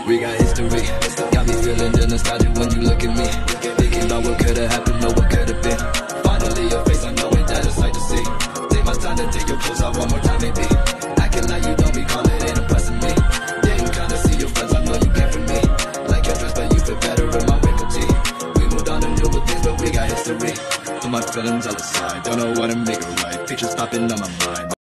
We got history, got me feeling the nostalgia when you look at me. Thinking about what could've happened or what could've been. Finally your face, I know it, that it's like to see. Take my time to take your clothes off one more time, maybe. Acting like you don't recall it, ain't impressing me. Didn't kinda see your friends, I know you came from me. Like your dress, but you fit better in my wrinkled tee. We moved on to newer things, but we got history. Put my feelings all aside, don't know what to make it right. Pictures popping on my mind.